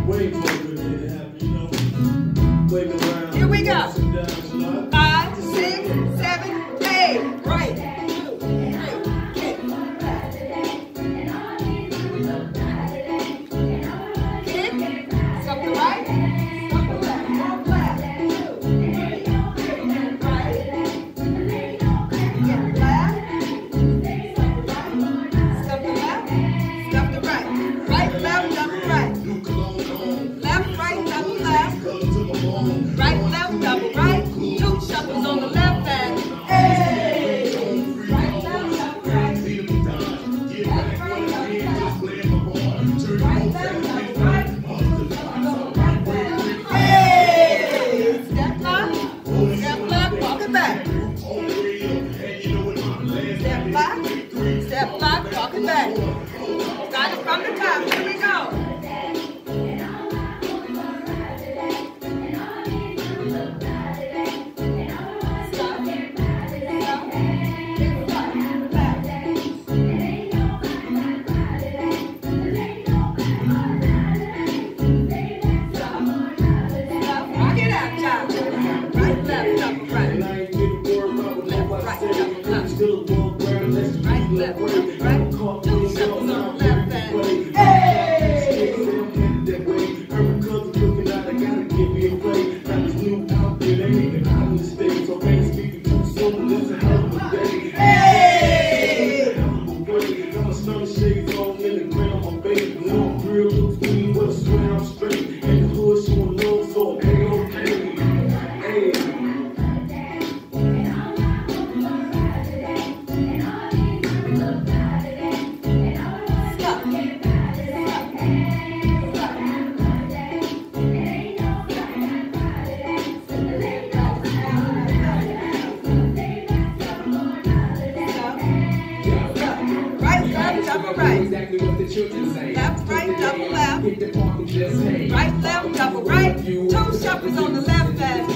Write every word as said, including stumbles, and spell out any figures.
Way more good than it happened, you know. Wave it around. Here we go. Ups and downs, you know. Five, six, seven, eight. Right. Two, three, kick. Kick. Stop the right. Stop the left. Walk left. Two, three, kick. Right. Get left. Stop the right. Stop the right. Right, left, double right. Left, right, double left. Right, left, double right. Two shuffles on the left hand. Hey! Right, left, double right. Left, right, double left. Right, left, double right. Double right hand. Hey! Step left. Step left, walk it back. Step left. Step left, walk it back. Start it from the top. Here we go. Left, right, two shuffles on the left hand. Hey! Every cousin looking out, I gotta give me a break. Now this new outfit ain't even out of the state, so can't speak too soon. It's a hell of a day. Hey! Hell of a way. Got my sun shades on in the grin on my face. Long grill looks clean, but I swear I'm straight. And the hood showing love, so I'm A-okay. Hey! Double right. Exactly what the children say. Left, right, double left. Right, left, double right. Two shuffles on the left hand.